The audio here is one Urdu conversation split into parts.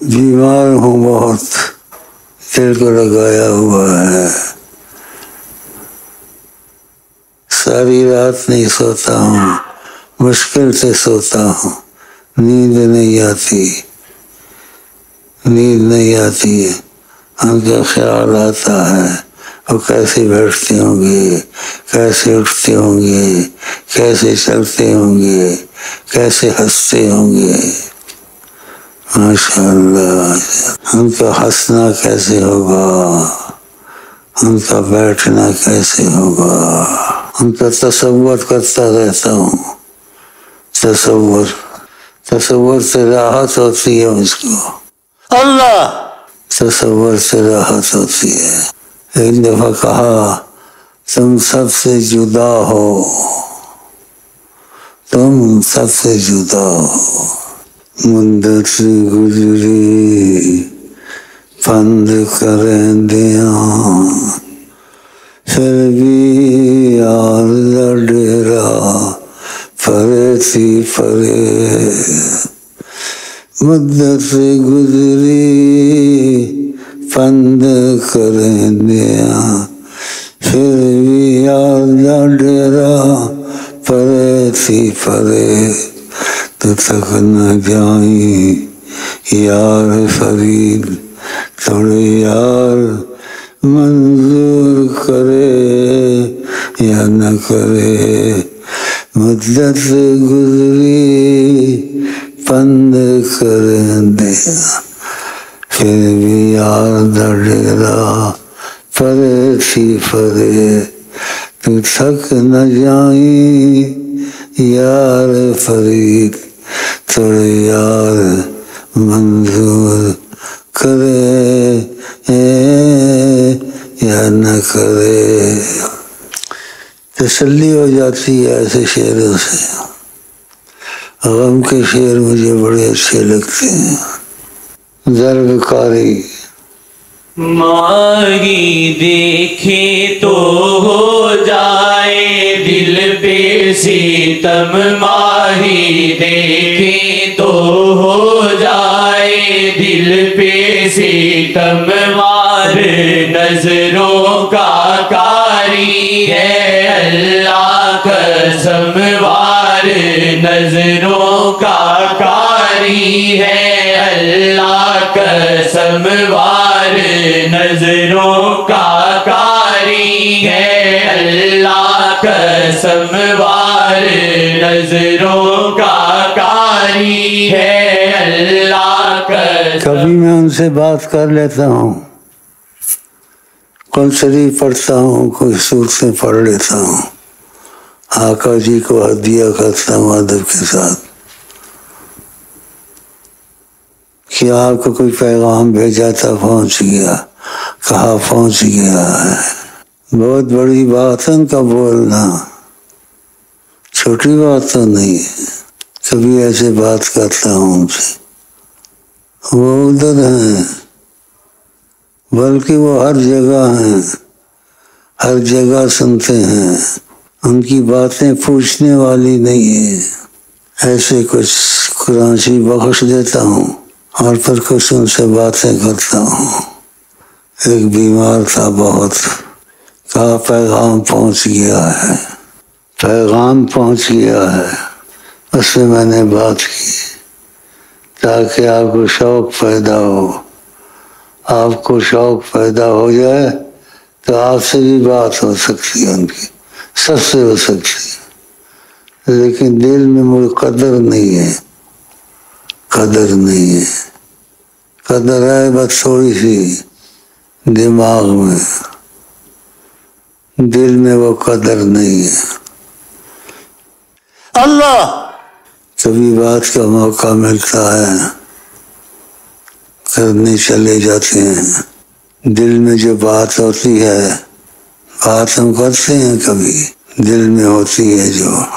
بیمار ہوں بہت، دل کو لگایا ہوا ہے، ساری رات نہیں سوتا ہوں، مشکل سے سوتا ہوں، نیند نہیں آتی، نیند نہیں آتی ہے، ان کا خیال آتا ہے وہ کیسے بیٹھتے ہوں گے، کیسے اٹھتے ہوں گے، کیسے چلتے ہوں گے، کیسے ہنستے ہوں گے، ماشاء اللہ، ان کا ہنسنا کیسے ہوگا، ان کا بیٹھنا کیسے ہوگا، ان کا تصور کرتا رہتا ہوں، تصور سے راحت ہوتی ہے مجھ کو، اللہ تصور سے راحت ہوتی ہے۔ ایک دفعہ کہا تم سب سے جدا ہو، تم سب سے جدا ہو، مدت گزری بند کریں دیا، پھر بھی یار ڈیرا پرے تھی پرے، مدت گزری بند کریں دیا، پھر بھی یار ڈیرا پرے تھی پرے، تو تک نہ جائیں یار فرید، تھوڑے یار منظور کرے یا نہ کرے، مدت گزری بند کر دیا، پھر بھی یار دا ڈیرا پرے تھی پرے، تو تھک نہ جائیں یار فرید، تھوڑے یار منظور کرے یا نہ کرے۔ تسلی ہو جاتی ہے ایسے شعروں سے۔ غم کے شعر مجھے بڑے اچھے لگتے ہیں۔ ضرب کاری ماہی دیکھے تو ہو جائے دل پہ ستم، ماہی دیکھے تو ہو جائے دل پہ ستم، مار نظروں کا کاری ہے اللہ قسم، وار نظروں کا کاری ہے اللہ قسم، وار نظروں کا کاری ہے اللہ قسم، وار نظروں کا کاری ہے اللہ قسم۔ کبھی میں ان سے بات کر لیتا ہوں، قرآن شریف پڑھتا ہوں، کوئی صورتیں پڑھ لیتا ہوں، آقا جی کو ہدیہ کرتا ہوں ادب کے ساتھ کہ آپ کو کوئی پیغام بھیجا تھا، پہنچ گیا، کہا پہنچ گیا ہے۔ بہت بڑی بات ہے ان کا بولنا، چھوٹی بات تو نہیں ہے۔ کبھی ایسے بات کرتا ہوں ان سے، وہ ادھر ہیں بلکہ وہ ہر جگہ ہیں، ہر جگہ سنتے ہیں، ان کی باتیں پوچھنے والی نہیں ہے۔ ایسے کچھ قرآن شریف بخش دیتا ہوں اور پھر کچھ ان سے باتیں کرتا ہوں۔ ایک بیمار تھا بہت، کہا پیغام پہنچ گیا ہے، پیغام پہنچ گیا ہے۔ اس سے میں نے بات کی تاکہ آپ کو شوق پیدا ہو، آپ کو شوق پیدا ہو جائے تو آپ سے بھی بات ہو سکتی ہے، ان کی سب سے ہو سکتی ہے، لیکن دل میں مجھے قدر نہیں ہے، قدر نہیں ہے، قدر ہے بس تھوڑی سی دماغ میں، دل میں وہ قدر نہیں ہے۔ اللہ کبھی بات کا موقع ملتا ہے کرنے چلے جاتے ہیں۔ دل میں جو بات ہوتی ہے، بات ہم کرتے ہیں، کبھی دل میں ہوتی ہے،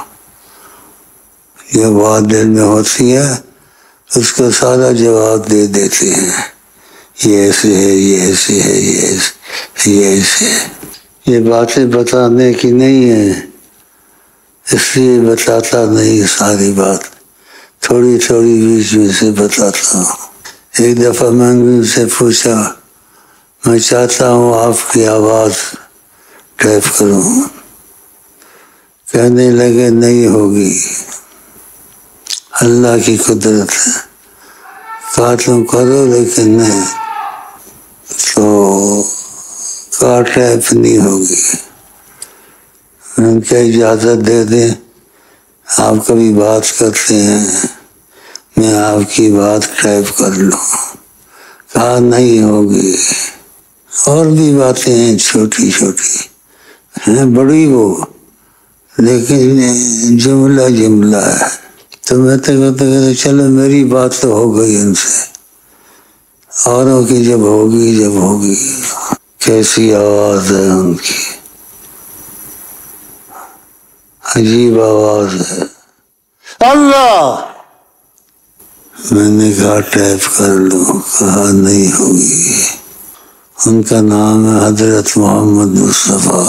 جو بات دل میں ہوتی ہے اس کو سارا جواب دے دیتے ہیں، یہ ایسے ہے، یہ ایسے ہے، یہ ایسے ہے۔ یہ باتیں بتانے کی نہیں ہے، اس لیے بتاتا نہیں، ساری بات تھوڑی تھوڑی بیچ میں سے بتاتا ہوں۔ ایک دفعہ میں نے ان سے پوچھا میں چاہتا ہوں آپ کی آواز ٹائپ کروں، کہنے لگے نہیں ہوگی، اللہ کی قدرت ہے، کہا تم کرو لیکن نہیں، تو کہا ٹائپ نہیں ہوگی، ان کو اجازت دے دیں، آپ کبھی بات کرتے ہیں میں آپ کی بات ٹائپ کر لوں، کہا نہیں ہوگی۔ اور بھی باتیں ہیں چھوٹی چھوٹی ہیں، بڑی وہ لیکن جملہ جملہ ہے، تو میں تو کہتے چلو میری بات تو ہو گئی ان سے، اوروں کی جب ہوگی کیسی آواز ہے ان کی، عجیب آواز ہے۔ اللہ، میں نے کہا ٹائپ کر لوں، کہا نہیں ہوگی۔ ان کا نام ہے حضرت محمد مصطفیٰ،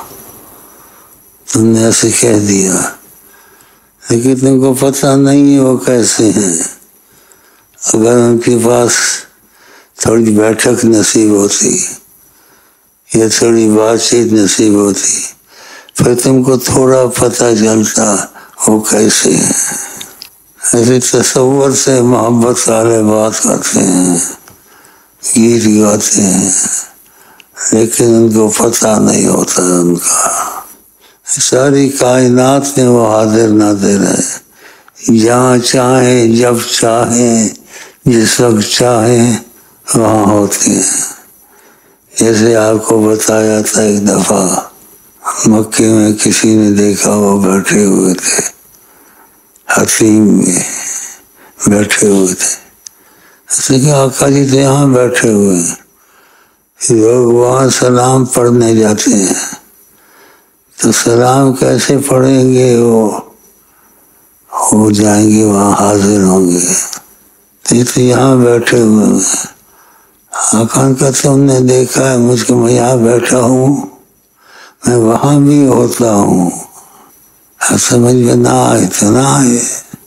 تم نے ایسے کہہ دیا لیکن تم کو پتہ نہیں ہے وہ کیسے ہیں۔ اگر ان کے پاس تھوڑی بیٹھک نصیب ہوتی یا تھوڑی بات چیت نصیب ہوتی پھر تم کو تھوڑا پتہ چلتا وہ کیسے ہیں۔ ایسے تصور سے محبت والے بات کرتے ہیں، گیت گاتے ہیں، لیکن ان کو پتہ نہیں ہوتا ان کا۔ ساری کائنات میں وہ حاضر ناظر ہے، جہاں چاہیں جب چاہیں جس وقت چاہیں وہاں ہوتے ہیں۔ جیسے آپ کو بتایا تھا ایک دفعہ مکے میں کسی نے دیکھا وہ بیٹھے ہوئے تھے، حتیم میں بیٹھے ہوئے تھے، اس نے کہا آقا جی تو یہاں بیٹھے ہوئے ہیں، لوگ وہاں سلام پڑھنے جاتے ہیں تو سلام کیسے پڑھیں گے، وہ ہو جائیں گے وہاں حاضر ہوں گے، تو یہاں بیٹھے ہوئے ہیں۔ آقا کا تم نے دیکھا ہے مجھ کو، میں یہاں بیٹھا ہوں، میں وہاں بھی ہوتا ہوں، سمجھ میں نہ آئے تو نہ آئے،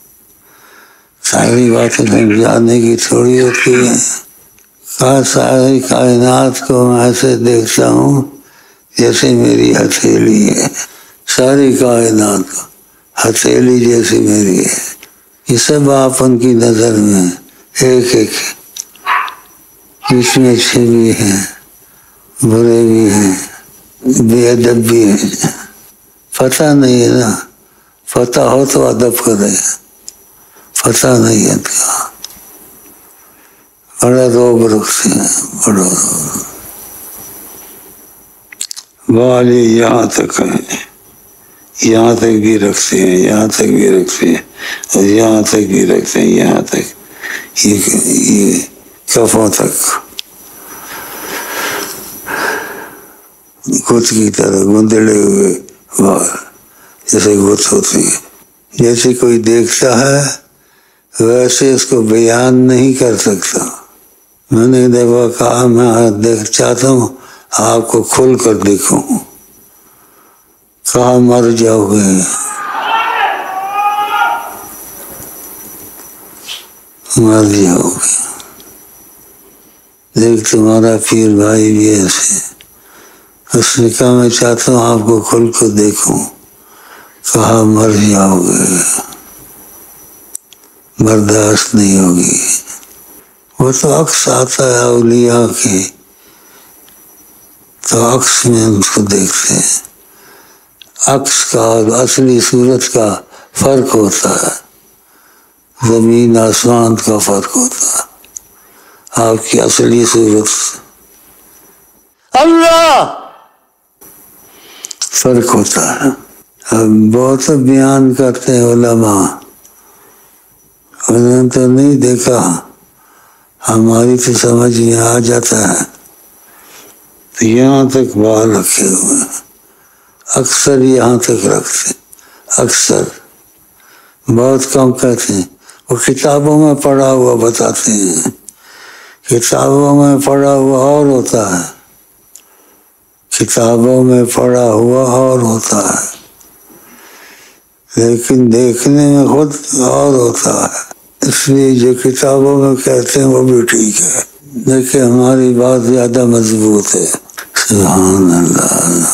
ساری باتیں سمجھانے کی تھوڑی ہوتی ہے۔ کہا ساری کائنات کو میں ایسے دیکھتا ہوں جیسے میری ہتھیلی ہے، ساری کائنات کو ہتھیلی جیسی میری ہے، یہ سب آپ ان کی نظر میں ایک ایک، اس میں اچھے بھی ہیں برے بھی ہیں بے ادب بھی ہیں، پتہ نہیں ہے نا، پتہ ہو تو ادب کرے، پتہ نہیں ہے کا بڑا روب رکھتے ہیں، بڑا والی یہاں تک ہے، یہاں تک بھی رکھتے ہیں، یہاں تک بھی رکھتے ہیں، اور یہاں تک بھی رکھتے ہیں، یہاں تک، یہ کفوں تک، گت کی طرح گندڑے ہوئے باہر جیسے گت ہوتی ہے، جیسے کوئی دیکھتا ہے ویسے اس کو بیان نہیں کر سکتا۔ میں نے دیکھا کہا میں چاہتا ہوں آپ کو کھل کر دیکھوں، کہا مر جاؤ گے، مر جاؤ گے، دیکھ تمہارا پیر بھائی بھی ایسے، اس نے کہا میں چاہتا ہوں آپ کو کھل کر دیکھوں، کہا مر جاؤ گے، برداشت نہیں ہوگی۔ وہ تو عکس آتا ہے اولیاء کے، تو عکس میں ان کو دیکھتے ہیں، عکس کا اور اصلی صورت کا فرق ہوتا ہے، زمین آسمان کا فرق ہوتا ہے، آپ کی اصلی صورت اللہ فرق ہوتا ہے۔ بہت بیان کرتے ہیں علماء، انہوں نے تو نہیں دیکھا، ہماری تو سمجھ میں آ جاتا ہے، تو یہاں تک بال رکھے ہوئے ہیں، اکثر یہاں تک رکھتے، اکثر، بہت کم کہتے ہیں، وہ کتابوں میں پڑھا ہوا بتاتے ہیں، کتابوں میں پڑھا ہوا اور ہوتا ہے، کتابوں میں پڑھا ہوا اور ہوتا ہے، لیکن دیکھنے میں خود اور ہوتا ہے۔ اس لیے جو کتابوں میں کہتے ہیں وہ بھی ٹھیک ہے، لیکن ہماری بات زیادہ مضبوط ہے۔ سبحان اللہ،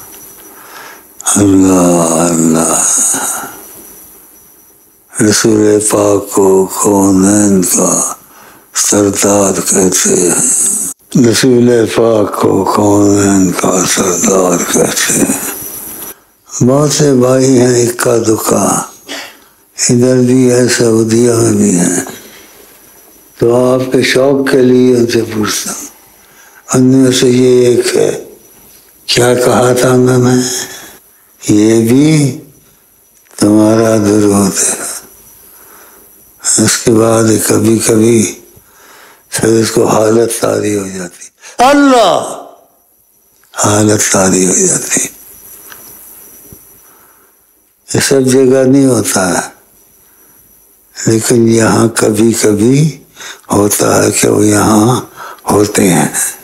اللہ اللہ۔ رسول پاک کو کونین کا سردار کہتے ہیں، رسول پاک کو کونین کا سردار کہتے ہیں۔ بہت سے بھائی ہیں اکا دکا، ادھر بھی ہے سعودیہ میں بھی ہیں، تو آپ کے شوق کے لیے ان سے پوچھتا ہوں، ان میں سے یہ ایک ہے، کیا کہا تھا میں نے؟ یہ بھی تمہارا درود ہے۔ اس کے بعد کبھی کبھی پھر اس کو حالت طاری ہو جاتی، اللہ، حالت طاری ہو جاتی۔ یہ سب جگہ نہیں ہوتا ہے، لیکن یہاں کبھی کبھی ہوتا ہے کہ وہ یہاں ہوتے ہیں۔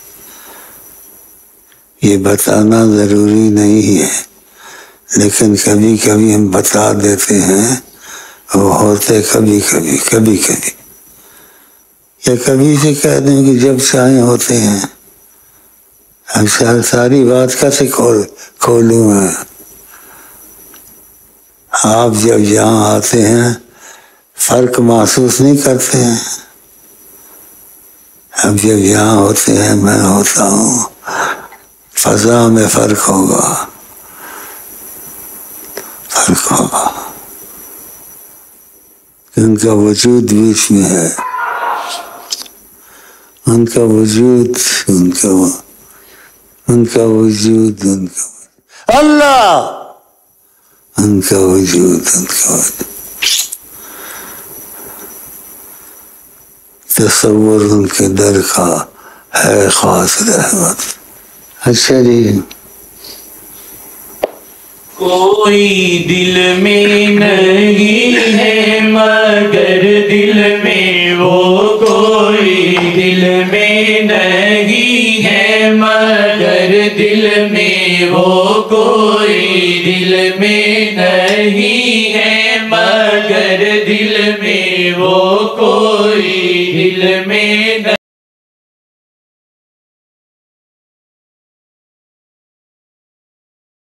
یہ بتانا ضروری نہیں ہے، لیکن کبھی کبھی ہم بتا دیتے ہیں، وہ ہوتے کبھی کبھی کبھی کبھی، یا کبھی سے کہہ دیں کہ جب چاہیں ہوتے ہیں۔ اب ساری بات کیسے کھولوں میں؟ آپ جب یہاں آتے ہیں فرق محسوس نہیں کرتے ہیں؟ اب جب یہاں ہوتے ہیں، میں ہوتا ہوں، فضا میں فرق ہوگا، فرق ہوگا۔ ان کا وجود بیچ میں ہے، ان کا وجود، ان کا وجود، ان کا اللہ، ان کا وجود، ان کا وجود، تصور ان کے در کا ہے خاص رحمت۔ اچھا جی، کوئی دل میں نہیں ہے مگر دل میں وہ، کوئی دل میں نہیں ہے مگر دل میں وہ، کوئی دل میں نہیں ہے مگر دل میں وہ، کوئی دل میں